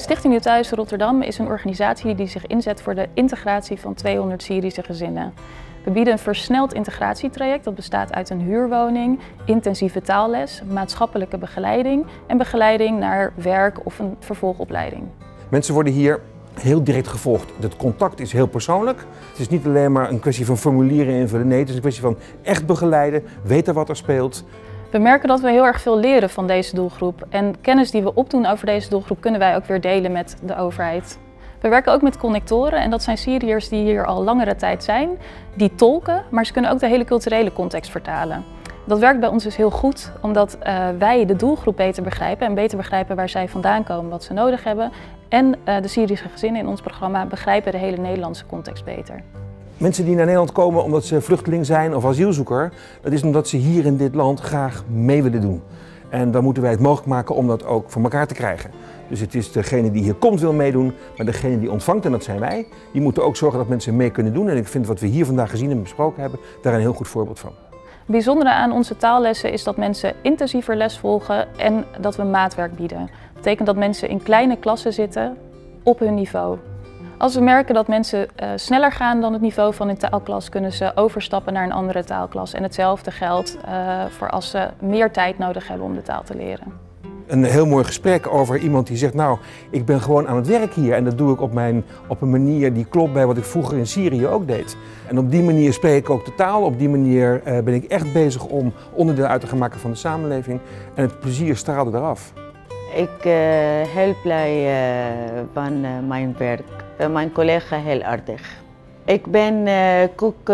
Stichting Nieuw Thuis Rotterdam is een organisatie die zich inzet voor de integratie van 200 Syrische gezinnen. We bieden een versneld integratietraject dat bestaat uit een huurwoning, intensieve taalles, maatschappelijke begeleiding en begeleiding naar werk of een vervolgopleiding. Mensen worden hier heel direct gevolgd. Het contact is heel persoonlijk. Het is niet alleen maar een kwestie van formulieren invullen. Nee, het is een kwestie van echt begeleiden, weten wat er speelt. We merken dat we heel erg veel leren van deze doelgroep. En kennis die we opdoen over deze doelgroep kunnen wij ook weer delen met de overheid. We werken ook met connectoren en dat zijn Syriërs die hier al langere tijd zijn. Die tolken, maar ze kunnen ook de hele culturele context vertalen. Dat werkt bij ons dus heel goed, omdat wij de doelgroep beter begrijpen en beter begrijpen waar zij vandaan komen, wat ze nodig hebben. En de Syrische gezinnen in ons programma begrijpen de hele Nederlandse context beter. Mensen die naar Nederland komen omdat ze vluchteling zijn of asielzoeker, dat is omdat ze hier in dit land graag mee willen doen. En dan moeten wij het mogelijk maken om dat ook voor elkaar te krijgen. Dus het is degene die hier komt wil meedoen, maar degene die ontvangt, en dat zijn wij, die moeten ook zorgen dat mensen mee kunnen doen. En ik vind wat we hier vandaag gezien en besproken hebben, daar een heel goed voorbeeld van. Het bijzondere aan onze taallessen is dat mensen intensiever les volgen en dat we maatwerk bieden. Dat betekent dat mensen in kleine klassen zitten op hun niveau. Als we merken dat mensen sneller gaan dan het niveau van een taalklas, kunnen ze overstappen naar een andere taalklas. En hetzelfde geldt voor als ze meer tijd nodig hebben om de taal te leren. Een heel mooi gesprek over iemand die zegt, nou, ik ben gewoon aan het werk hier en dat doe ik op een manier die klopt bij wat ik vroeger in Syrië ook deed. En op die manier spreek ik ook de taal, op die manier ben ik echt bezig om onderdeel uit te gaan maken van de samenleving en het plezier straalde eraf. Ik heel blij van mijn werk. Mijn collega heel aardig. Ik ben kok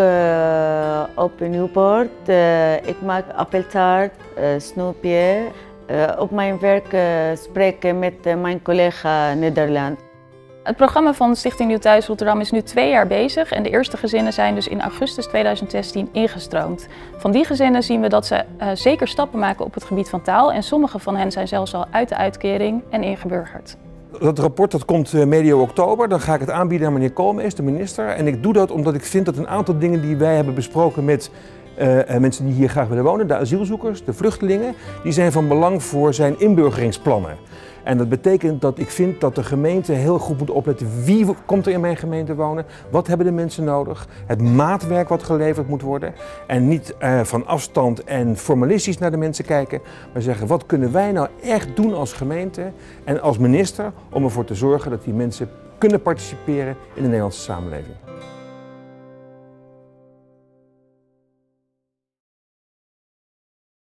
op Nieuwpoort. Ik maak appeltaart, snoepje. Op mijn werk spreek ik met mijn collega Nederland. Het programma van Stichting Nieuw Thuis Rotterdam is nu 2 jaar bezig en de eerste gezinnen zijn dus in augustus 2016 ingestroomd. Van die gezinnen zien we dat ze zeker stappen maken op het gebied van taal en sommige van hen zijn zelfs al uit de uitkering en ingeburgerd. Dat rapport dat komt medio oktober, dan ga ik het aanbieden aan meneer Koolmees, de minister. En ik doe dat omdat ik vind dat een aantal dingen die wij hebben besproken met mensen die hier graag willen wonen, de asielzoekers, de vluchtelingen, die zijn van belang voor zijn inburgeringsplannen. En dat betekent dat ik vind dat de gemeente heel goed moet opletten wie komt er in mijn gemeente wonen, wat hebben de mensen nodig, het maatwerk wat geleverd moet worden. En niet van afstand en formalistisch naar de mensen kijken, maar zeggen wat kunnen wij nou echt doen als gemeente en als minister om ervoor te zorgen dat die mensen kunnen participeren in de Nederlandse samenleving.